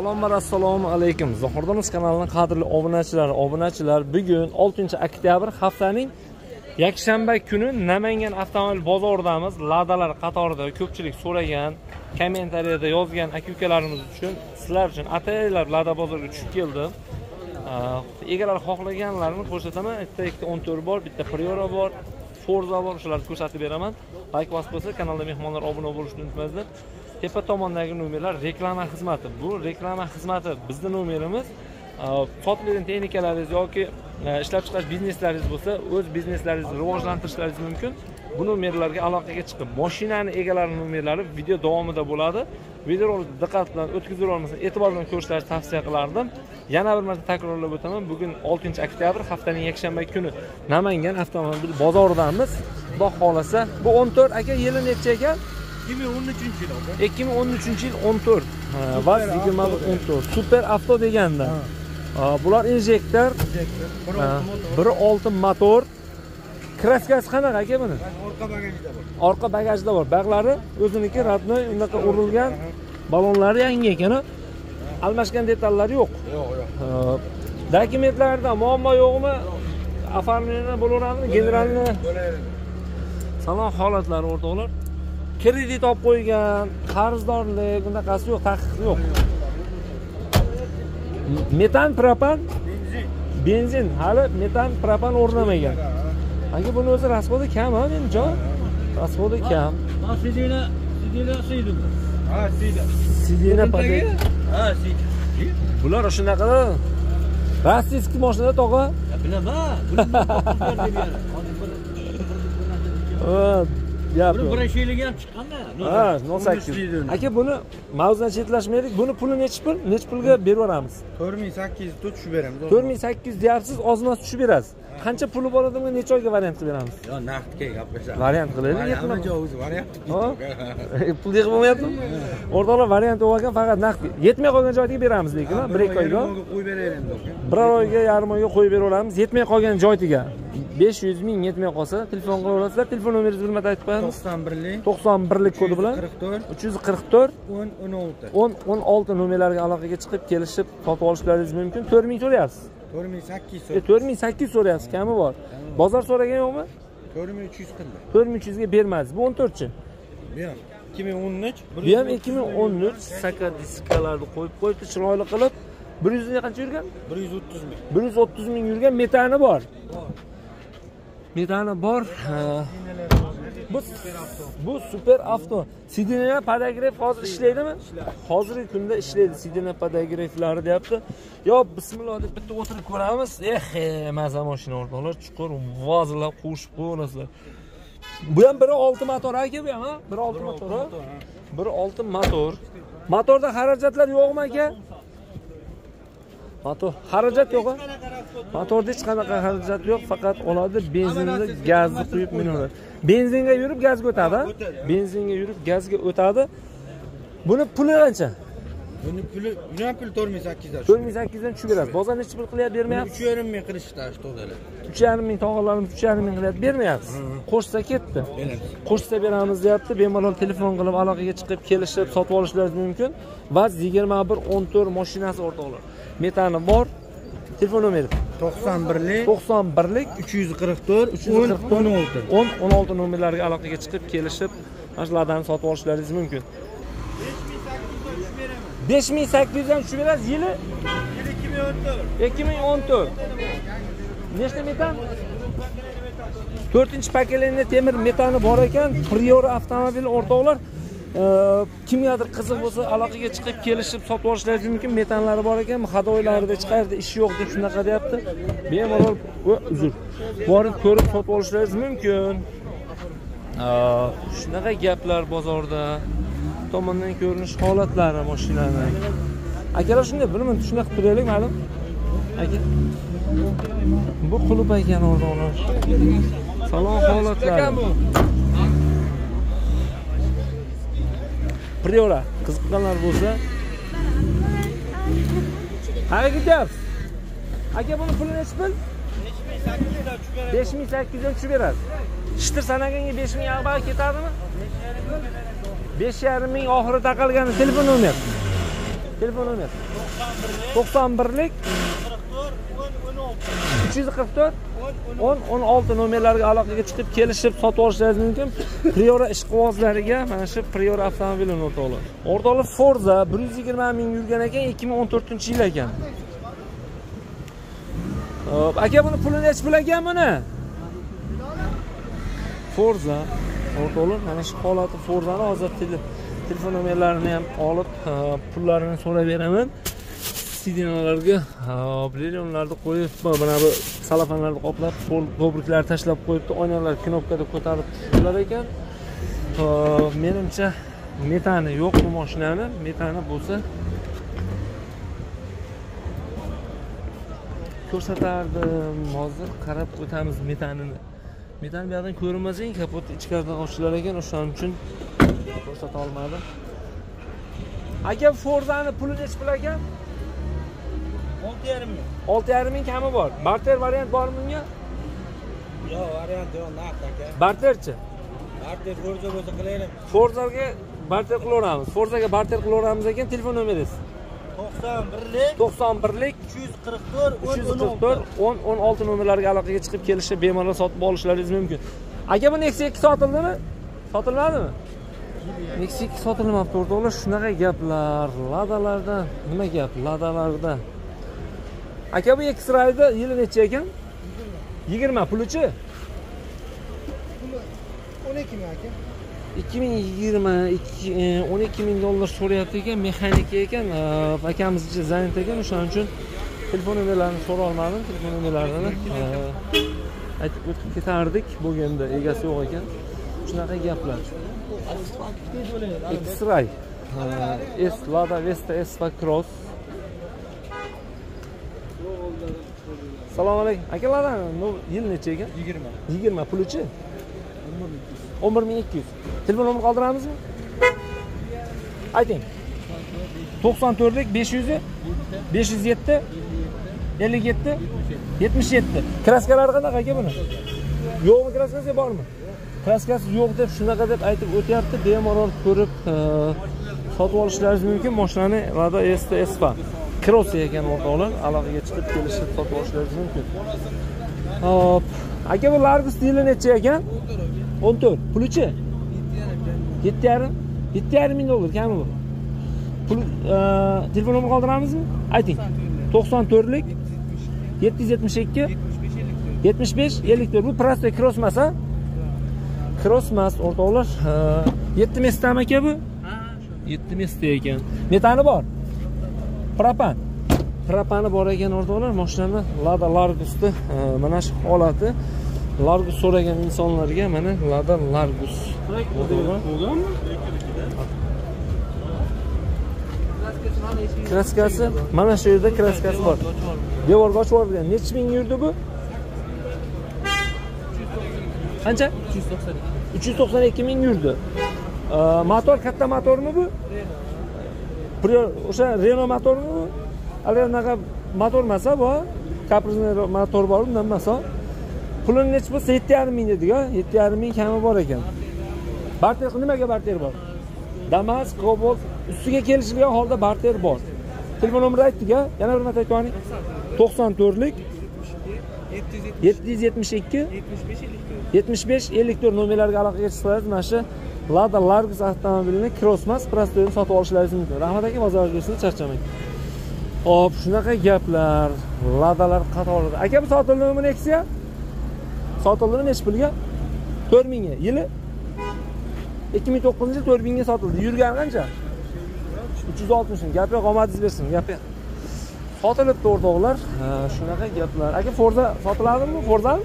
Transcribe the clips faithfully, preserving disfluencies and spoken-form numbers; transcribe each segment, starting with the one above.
Salomlar, assalomu alaykum. Zohirdonuz kanalining qadrli obunachilari, obunachilar, bugun oltinchi oktyabr haftaning yakshanba kuni Namangan avtomobil bozoridamiz. Ladalar qatorida ko'pchilik so'ragan, kommentariyada yozgan aka-ukalarimiz uchun, sizlar uchun ataylar Lada bozoriga tushib keldim. Egalar xohlaganlarini ko'rsataman. Bitta ikkita o'n to'rt bor, bitta Priora bor, Forza bor, shularni ko'rsatib beraman. Like bosib bo'lsa, kanalda mehmonlar obuna bo'lishni unutmanglar. Tepa tomondagi nomerlar reklama xizmati. Bu reklama xizmati bizning nomerimiz. Sotilgan texnikalaringiz yoki ishlab chiqarish bizneslaringiz bo'lsa, o'z bizneslaringizni rivojlantirishlaringiz mumkin. Bu nomerlarga aloqaga chiqib, mashinani egalarining nomerlari video davomida bo'ladi. Videoni diqqat bilan o'tkazib olmasangiz, e'tibor bilan ko'rishlaringizni tavsiya qilardim. Yana bir marta takrorlab o'taman. Bugun oltinchi oktyabr haftaning yakshanba kuni Namangan avtomobil bozoridamiz. Xudo xolasa, bu o'n to'rt aka yili necha ekan? ikki ming o'n uchinchi yil. ikki ming o'n uchinchi yil o'n to'rt. Vaz yigirma bir o'n to'rt. Super avto deganda. Bular injektor, bir olti motor. Kraskasi qanaqa aka buni? Orqa bagajda bor. Orqa bagajda bor. Bag'lari o'ziniki radnoy, unaqa urilgan. Balonlari yangi ekan. Almashgan detallari yo'q. Yo'q, yo'q. Dokumentlarda muammo yo'qmi? Оформление bo'laveradimi? Generalni salon holatlari o'rtoqlar. Kredit olib qo'ygan, qarzdorlik, bunaqasi yo'q, taqiq yo'q. Metan, propan, Benzin. Benzin, hali metan, propan o'rnamagan. Aka buni o'zi rasxodi kam, ha, menjon. Rasxodi kam. Ha, sidina, sidina siydi. Ha, siydi. Sidina padek. Ha, siydi. Bular shunaqa rossiyskiy mashina tog'a. Bilaman. Buni topib bergan. Ha, gap yo'q. bir yillik ham chiqqanda. Ha, nol sakkiz. Aka buni mavzudan chetlashmaylik. Buni puli necha pul? Necha pulga berib yuboramiz? to'rt ming sakkiz yuz tushib beramiz. to'rt ming sakkiz yuz deyapsiz, ozmas tushib berasiz. Qancha puli bor odamga necha oyga variant qilib beramiz? Yo, naqdga gaplashamiz. Variant qilaylik, yetma. Hamma joyi o'zi variant. Ha? Pul yig'ib bo'lmayaptimi? O'rtoqlar, variant olgan faqat naqd. Yetmay qolgan joyga beramiz lekin, bir ikki oyga. Qo'yib beraylik endi. Bir oyga, yarim oyga qo'yib beraveramiz. Yetmay qolgan joyga besh yuz ming yetmay qolsa, telefon qilaverasizlar. Telefon nomeringizni bilmay aytib qo'yamiz. to'qson birlik to'qson birlik kodi bilan uch yuz qirq to'rt o'n o'n olti o'n o'n olti nomerlarga aloqaga chiqib kelishib sotib olishlaringiz mumkin. to'rt ming so'rayapsiz. to'rt ming sakkiz E, to'rt ming sakkiz yuz so'rayapsiz, kami bor. Bozor so'ragan yo'qmi? to'rt ming uch yuz qildi. to'rt ming uch yuzga bermadi. Bu o'n to'rt-chi. Bu ham ikki ming o'n uch. Bu ham ikki ming o'n uch saka diskalarni qo'yib qo'yibdi, chiroyli qilib. bir yuz ga qancha yurgan? bir yuz o'ttiz ming. bir yuz o'ttiz ming yurgan, metani bor. Metani bor. Bu bu super avto. Sidina podograf hozir ishlaydimi? Hozirgi kunda ishlaydi. Sidina podograflari deyapti. Yo, bismillah deb bitta o'tirib ko'ramiz. Eh, maza mashina o'rtoqlar, chuqur vozlab qo'shib qo'yasizlar. Bu ham bir olti motor aka, bu ham, ha? bir olti motor, ha? bir olti motor. Motorda xarajatlar yo'qmi aka? Motor xarajat yo'q-a? Motorda hech qanaqa xarajat yo'q, faqat oladi, benzinni, gazni quyib minadi. Benzinga yurib gazga o'tadi, benzinga yurib gazga o'tadi. Buni puli qancha? Buni puli, buni ham puli to'rt ming sakkiz yuz. to'rt ming sakkiz yuzdan tushib berasiz. Bozor necha pul qilyapti, bermayapsiz? uch yarim ming qilishdi ashtodalar. uch yarim ming tog'alarimiz uch yarim ming qilyapti, bermayapsiz. Qo'shsa ketdi. Qo'shsa beramiz deyapti. Bemalol telefon qilib aloqaga chiqib kelishib sotib olishlaringiz mumkin. Vaz yigirma bir o'n to'rt mashinasi o'rtoqlar. Metani bor. Telefon nomeri to'qson birlik to'qson birlik uch yuz qirq to'rt o'n o'n olti o'n o'n olti nomerlarga aloqaga chiqib kelishib mashinalarni sotib olishlaringiz mumkin. besh ming sakkiz yuzdan tushib berasiz. Yili ikki ming o'n to'rt. Nechta metan? to'rtinchi pokoleniya temir metani bor ekan. Priora avtomobili o'rtoqlar. Kimgadir qiziq bo'lsa aloqaga chiqib kelishib sotib olishlaringiz mumkin. Metanlari bor ekan, hadoylarida chiqardi, ish yo'q deb shunaqa deyapti. Bemalol uzr. Borib ko'rib sotib olishlaringiz mumkin. Shunaqa gaplar bozorda. Tomondan ko'rinish holatlari mashinaning. Akalar shunday bilmayman, shunaqa turaylik, ma'lum. Aka. Bu qulub ekan o'rtoqlar. Salon holatlari. Priora qiziqqanlar bo'lsa, qayerga ketyapsiz? Aka, buni puli necha pul? besh ming sakkiz yuzdan tushib beradi. Shtir sanaganga besh ming ag'bag'i ketadimi? besh yarim ming oxiri taqalgani telefon nomer. Telefon nomeri to'qson birlik uch yuz qirq to'rt o'n o'n olti nomerlarga aloqaga chiqib kelishib sotib olishlaringiz mumkin. Priora ishqibozlariga mana shu Priora avtomobilini o'rtoqlar. O'rtoqlar Forza bir yuz yigirma ming yurgan ekan, ikki ming o'n to'rtinchi yil ekan. Hop, aka buni pulini nech pul ekan buni? Forza o'rtoqlar, mana shu holati Forzani hozir telefon nomerlarini ham olib, pullarini so'rab beraman. Sidinalarga brilliantlarni qo'yib, mana bu salafanlarni qoplab, ko'priklarni tashlab qo'yibdi, oynalar knopkada ko'tarib tushirlar ekan. Menimcha metani yo'q bu mashinani, metani bo'lsa ko'rsatardim. Hozir qarab o'tamiz metanini. Metan bu yerdan ko'rinmasang, kapotni ichkaridan ochilar ekan, o'shaning uchun ko'rsata olmadim. Aka Forzani puli nech pul ekan? olti yarim ming. olti yarim ming kami bor. Barter variant bormi bunga? Yo'q, variant yo'q, naqd aka. Barterchi? Barter Forza bo'lsa qilaylik. Forzaga barter qilaveramiz. Forzaga barter qilaveramiz ekan, telefon nomeringiz? to'qson birlik to'qson birlik uch yuz qirq to'rt o'n o'n olti nomerlarga aloqaga chiqib kelishib bemalol sotib olishlaringiz mumkin. Aka bu Nexia ikki sotildimi? Sotilmadimi? Nexia ikki sotilmabdi o'rtoqlar. Shunaqa gaplar, Ladalarda nima gap? Ladalarda. Aka bu X-Ray'da yili necha ekan? yigirma puluchi? o'n ikki ming aka. ikki ming yigirma o'n ikki ming dollar so'rayapti ekan, mexanika ekan, akamiz ichi zanit ekan, o'shaning uchun telefon nomerlarini so'ra olmadim, telefon nomerlarini aytib o'tib ketardik, bo'lganda egasi yo'q ekan. Shunaqa gaplar. X-Ray, S Lada Vesta S va Cross. Assalomu alaykum. Aka Lada yil necha ekan? yigirma. yigirma puluchi? o'n bir ming ikki yuz. Telefon nomer qoldiramizmi? Ayting. to'qson to'rtlik besh yuz besh yuz yetti ellik yetti yetmish yetti. Kraskalari qanaqa aka buni? Yo'qmi, kraskasi bormi? Kraskasi yo'q deb shunaqa deb aytib o'tyapti. Bemalol ko'rib sotib olishlaringiz mumkin. Mashinani Lada Vesta S va Cross ekan o'rtoqlar, aloqaga chiqib kelishib sotib olishlaringiz mumkin. Hop. Aka bu Largus yili necha ekan? o'n to'rt. Pulichi? yetti yarim. yetti yarim ming dollar kami bu. Pul telefon nomer qoldiramizmi? Ayting. to'qson to'rtlik yetti yuz yetmish ikki yetmish besh ellik to'rt. Bu prosta Cross emas, ha? Cross emas o'rtoqlar. yetti mestami aka bu? Ha, shu. yetti mesta ekan. Metani bor. Propan. Propani bor ekan o'rtoqlar. Mashinani Lada Largus'da mana shu holati. Largus so'ragan insonlarga mana Lada Largus. Bo'lganmi? Kraskasi mana shu yerda kraskasi bor. Devorga ochib yuborgan. Necha ming yurdi bu? Qancha? uch yuz to'qson ikki ming yurdi. Motor katta motormi bu? O'sha Renault motormi bu? Anaqa motor emas bu. Capricorn motor bor, undan emas. Pulini nech bo'lsa yetti yarim ming dedik-a, yetti yarim ming kami bor ekan. Barter nimaga barter bor? Damas, Cobalt ustiga kelishilgan holda barter bor. Telefon nomerini aytdik-a, yana bir marta aytib to'qson to'rtlik yetti yuz yetmish ikki yetmish besh ellik to'rt nomerlarga aloqaga chiqsangiz, mana shu Lada Largus avtomobilini Cross emas, prostoyini sotib olishlaringiz mumkin. Rahmat aka, bozorga kelsangiz charchamang. Hop, shunaqa gaplar, Ladalar qatorida. Aka bu sotildimi Nexia? Sotildimi nech pulga? to'rt mingga. Yili ikki ming to'qqizinchi yil to'rt mingga sotildi. Yurgani qancha? uch yuz oltmish ming. Gap yo'q, omadingiz bersin. Gap yo'q. Sotilibdi o'rtoqlar. Shunaqa gaplar. Aka Forza sotiladimi? Forzami?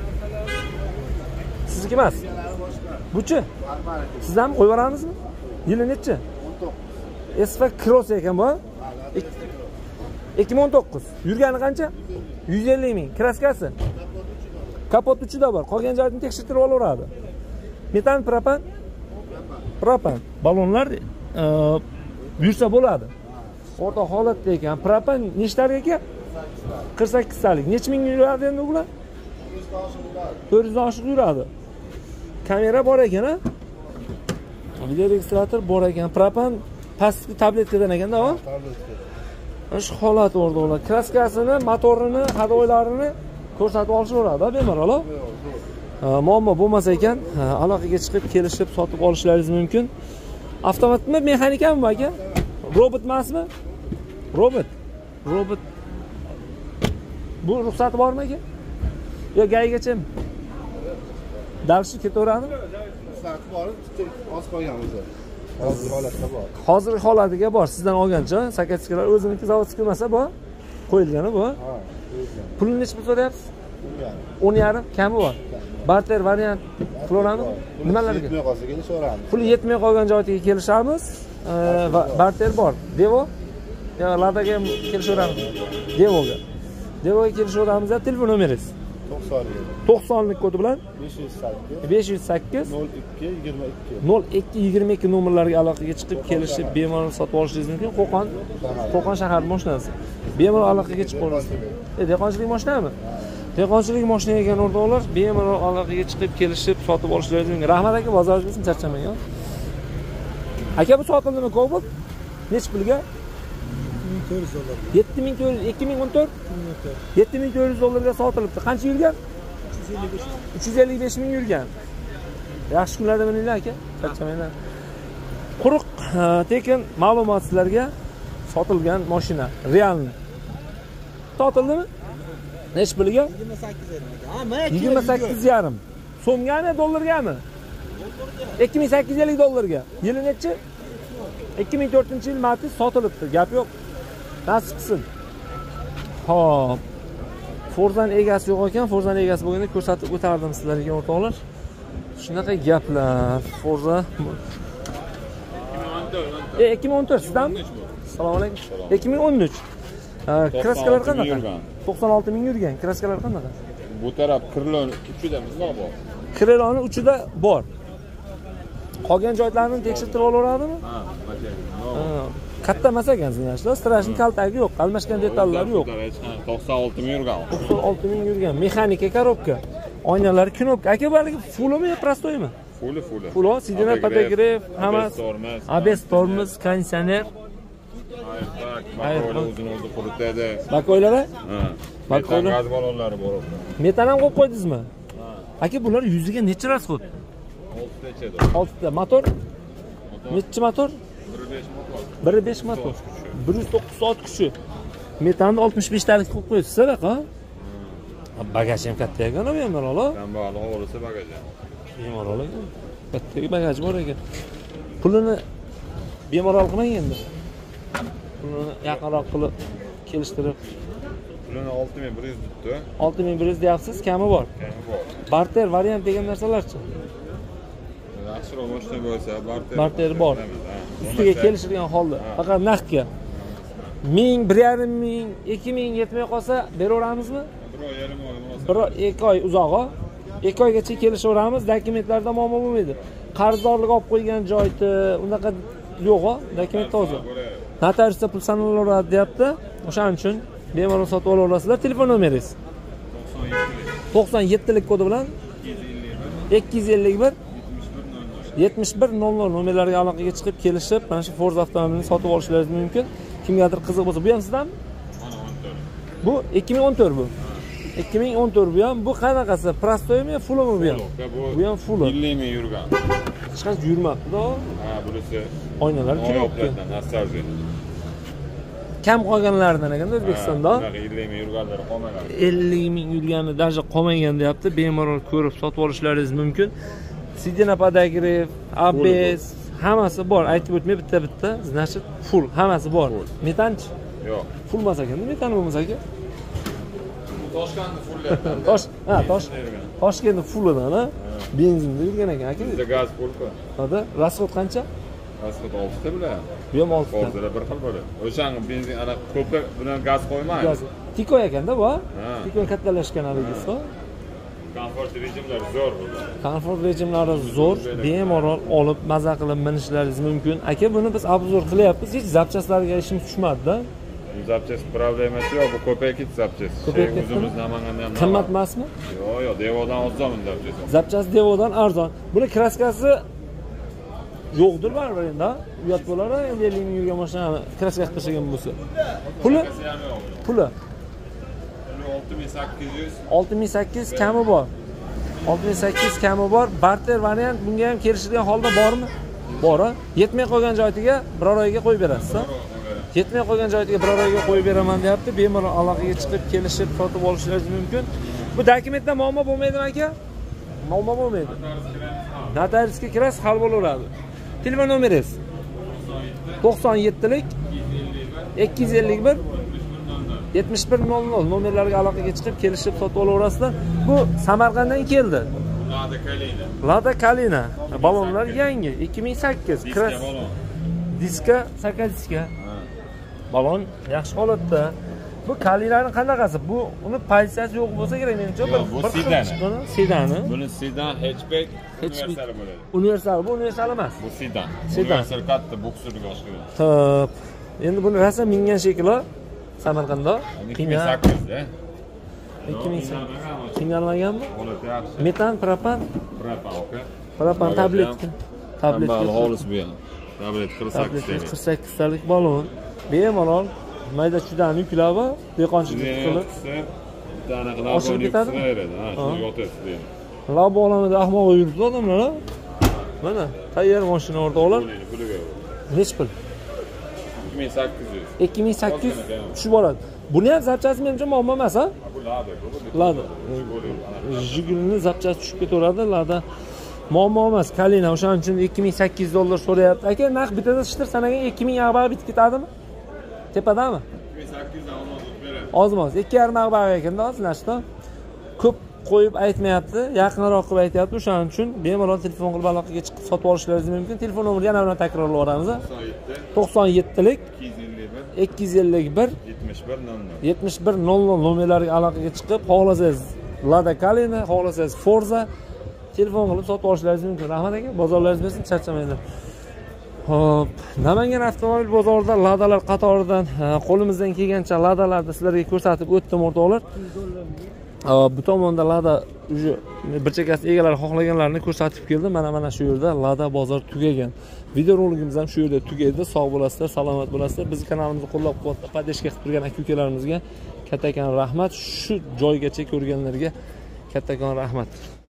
Sizniki emas. Buchi? Sizdan qo'yib yuboramizmi? Yili necha? o'n to'qqiz. S va Cross ekan bu. ikki ming o'n to'qqiz. Yurgani qancha? yuz ellik ming. Kraskasi? Kapot uchida bor. Qolgan joyini tekshirtirib olaveradi. Metan, propan? Propan. Balonlar yursa bo'ladi. O'rta holatda ekan. Propan nechtalik ekan? qirq sakkiztalik. Necha ming yuradi endi ular? to'rt yuz oshiq yuradi. Kamera bor ekan, ha? Video registrator bor ekan. Propan pastki tabletkadan ekanda, o? Tabletka. Mana shu holat o'rtoqlar. Kraskasini, motorini, hadoylarini ko'rsatib olishaveradi, bemalol. Muammo bo'lmasa ekan, aloqaga chiqib, kelishib, sotib olishlaringiz mumkin. Avtomatmi, mexanikami bu aka? Robot emasmi? Robot. Robot. Bu ruxsati bormi aka? Yo, gaygachami? Dalshi ketaveradimi? Ruxsati bor, oz qo'yganmiz. Hozir holatda bor. Hozir holatiga bor. Sizdan olgancha sakatchikalar o'ziniki zavod chiqmasa bu qo'yilgani bu. Ha, Pulni necha pul so'rayapsiz? o'n yarim kami bor. Barter variant qilaveramiz. Nimalarga? Yetmay qolsa kelishaveramiz. Puli yetmay qolgan joyiga kelishamiz. Va barter bor. Devo? Yo, Ladaga ham kelishaveramiz. Devoga. Devoga kelishaveramiz. Telefon nomeringiz? to'qsonlik kodi bilan besh yuz sakkiz nol ikki yigirma ikki nomerlarga aloqaga chiqib kelishib bemalol sotib olishingiz mumkin. Qo'qon Qo'qon shahar mashinasi. Bemalol aloqaga chiqib olasiz. E, dehqonchilik mashinami? Dehqonchilik mashina ekan o'rtoqlar, bemalol aloqaga chiqib kelishib sotib olishlaringiz mumkin. Rahmat aka, bozoringiz uchun charchamang. Aka, bu sotildimi Cobalt? Nech pulga? yetti ming to'rt yuz ikki ming o'n to'rt yetti ming to'rt yuz dollarga sotilibdi. Qancha yurgan? uch yuz ellik besh ming yurgan. Yaxshi kunlarda mininglar aka, charchamanglar. Quruq tekin ma'lumot sizlarga sotilgan mashina, realni. Sotildimi? Nech pulga? yigirma sakkiz yarim so'mgami, dollargami? ikki ming sakkiz yuz ellik dollarga. Yili nechi? ikki ming to'rtinchi yil martda sotilibdi. Gap yo'q. Nasib qilsin. Xo'p. Forzani egasi yo'q ekan, Forzani egasi bo'lganda ko'rsatib o'tardim sizlarga o'rtoqlar. Shunaqa gaplar. Forza E ikki ming o'n to'rt sizdanmi? Assalomu alaykum. ikki ming o'n uch. Kraskalar qanaqa? to'qson olti ming yurgan. Kraskalar qanaqa? Bu taraf Kirlon uchida nima bor? Kirloni uchida bor. Qolgan joylarini tekshirtirib olaveradimi? Ha, katta emas ekan zinashlar, strashning kaltagi yo'q, almashgan detallar yo'q. to'qson olti ming yurgan. to'qson olti ming yurgan. Mexanika korobka. Oynalari knopka. Aka, balki fulmi yo prostoymi? Fuli, fuli. Fulo, sidina podogref, hammasi. A B S tormoz, konditsioner. Aytaq, o'zini o'zi quritadi. Bakoylari? Ha. Bakoylar. Gaz ballonlari bor. Metan ham qo'yib qo'ydingizmi? Aka, bular yuziga necha rasxod? oltita. oltita. Motor? Necha motor? bir besh motor. bir yuz to'qqiz soat kuchi. Metanni oltmish besh talik qo'yib qo'yibsiz, aka? Bagaj ham katta ekan, bemalol. Kambag'al o'g'lisi bagaj. Bemalol ekan. Katta bagaj bor ekan. Pulini bemalol qilmang endi. Pulini yaqinroq qilib kelishtirib. Pulini olti ming bir yuz tutdi. olti ming bir yuz deyapsiz, kami bor. Kami bor. Barter variant degan narsalarchi? Yaxshiroq mashina bo'lsa, barter. Barter bor. Ustiga kelishilgan holda, faqat naqdga. ming, bir yarim ming, ikki ming yetmay qolsa beraveramizmi? bir oy yarim oy bo'lsa. bir ikki oy uzog'i. ikki oygacha kelishaveramiz, dokumentlarda muammo bo'lmaydi. Qarzdorlik olib qo'ygan joyda unaqa yo'q-ku, dokument toza. Notariusda pul sanalaveradi deyapti. O'shaning uchun bemalol sotib olaverasizlar. Telefon nomeringiz? to'qson yettilik kodi bilan ikki yuz ellik bir yetmish bir nol nol nomerlarga aloqaga chiqib kelishib, mana shu Forza avtomobilini sotib olishlaringiz mumkin. Kimgadir qiziq bo'lsa, bu ham sizdanmi? Bu ikki ming o'n to'rt bu. ikki ming o'n to'rt bu ham. Bu qanaqasi? Prostoymi, fullmi bu ham? Bu ham full. ellik ming yurgan. Hech qancha yurmabdi-da. Ha, bunisi Oynalar knopka. Nostalgiya. Kam qolganlaridan ekanda O'zbekistonda. ellik ming yurganlar qolmagan. ellik ming yurgani даже qolmagan deyapti. Bemalol ko'rib sotib olishlaringiz mumkin. Sidina podogref, A B S hammasi bor. Aytib o'tmay bitta-bitta, значит, full, hammasi bor. Metanchi? Yo'q. Full emas ekan, metan bo'lmasa aka. Toshkentni fullayapti. Tosh, ha, Tosh. Toshkentni fullidan, ha? Benzinda yurgan ekan aka. Bizda gaz pulku. Hada, rasxod qancha? Rasxod oltita bilan. Bu ham oltita. Hozir bir xil bo'ladi. O'shani benzin ana ko'pi bilan gaz qo'ymaydi. Gaz. Tiko ekanda bu, ha? Tiko kattalashgan haligisi. Komfort rejimlari zo'r bo'ladi. Komfort rejimlari zo'r, bemalol olib maza qilib minishlaringiz mumkin. Aka, buni biz obzor qilyapmiz. Hech zapchastlarga ishimiz tushmadi-da. Bu zapchast problemasi yo'q, bu ko'payib ketdi zapchast. Ko'payib ketdimi? O'zimiz Namanganda ham. Qimmat emasmi? Yo'q, yo'q, Devodan arzon zapchast. Zapchast Devodan arzon. Buni kraskasi yo'qdir baribir endi. Uyat bo'lar endi ellik ming yurgan mashinani kraska qilishgan bo'lsa. Puli? Puli olti ming sakkiz yuz. olti ming sakkiz yuz kami bor. olti ming sakkiz yuz kami bor. Barter variant bunga ham kelishilgan holda bormi? Bor. Yetmay qolgan joyiga biror oyga qo'yib berasiz. Yetmay qolgan joyiga biror oyga qo'yib beraman deyapti. Bemalol aloqaga chiqib kelishib sotib olishingiz mumkin. Bu dokumentda muammo bo'lmaydimi aka? Muammo bo'lmaydi. Notariusga kirasiz, hal bo'laveradi. Telefon nomeringiz? to'qson yettilik ikki yuz ellik bir yetmish bir nol nol nomerlarga aloqaga chiqib kelishib sotib olaverasizlar. Bu Samarqanddan keldi. Lada Kalina. Lada Kalina. Balonlar yangi ikki ming sakkiz. Diska balon. Diska sakkiz. Balon yaxshi holatda. Bu Kalinaning qanaqasi? Bu uni pozitsiyasi yo'q bo'lsa kerak menimcha. Bu sedan. Sedani. Buni sedan hatchback universal bo'ladi. Universal, bu universal emas. Bu sedan. Sedan. Universal katta boksirga o'xshaydi. Xo'p. Endi buni rosa mingan shekilli Samarqandda. ikki ming sakkiz da. ikki ming sakkiz. Qiynalmaganmi? Holati yaxshi. Metan, propan, Propan oka. propan tabletka. Tabletka. Xolis bu ham. Tablet qirq sakkiz talik. qirq sakkiz talik balon. Bemalol mayda chudan yuklab, dehqonchilik qilib Dana qilib oshirib ketadi. Ha, shuni yotasiz. Lab olamida ahmoq yuribdi odamlar. Mana tayyor mashina o'rtoqlar. Nech pul? ikki ming sakkiz yuz. ikki ming sakkiz yuz tushib boradi. Buni ham zapchasi menimcha muammo emas, ha? Bu Lada. Lada. Jigulini zapchasi tushib ketaveradi, Lada. Muammo emas. Kalina o'shaning uchun ikki ming sakkiz yuz dollar so'rayapti. Aka, narx bitada shtir sanagan ikki ming ag'baq bitib ketadimi? Tepadami? ikki ming sakkiz yuz olmaz beradi. Ozmoz. ikki yarim ag'baq ekanda, ozlashdi. Ko'p qo'yib aytmayapti, yaqinroq qilib aytayapti. O'shaning uchun bemalol telefon qilib aloqaga chiqib sotib olishingiz mumkin. Telefon nomerini yana bilan takrorlayveramiz. to'qson yettilik ikki yuz ellik bir yetmish bir nol nol nomerlariga aloqaga chiqib, xohlasangiz Lada Kalina, xohlasangiz Forza telefon qilib sotib olishingiz mumkin. Rahmat aka, bozorlaringiz bo'lsin, charchamanglar. Xo'p, Namangan avtomobil bozorida Ladalar qatoridan qo'limizdan kelgancha Ladalarni sizlarga ko'rsatib o'tdim o'rtoqlar. Bu tomonda Lada uje bir chekkasi egalari xohlaganlarini ko'rsatib keldi. Mana mana shu yerda Lada bozor tugagan. Videoroligimiz ham shu yerda tugaydi. Sog' bo'lasizlar, salomat bo'lasizlar. Bizning kanalimizni qo'llab-quvvatlab, podeshka qilib turgan aka-ukalarimizga kattakon rahmat. Shu joygacha ko'rganlarga kattakon rahmat.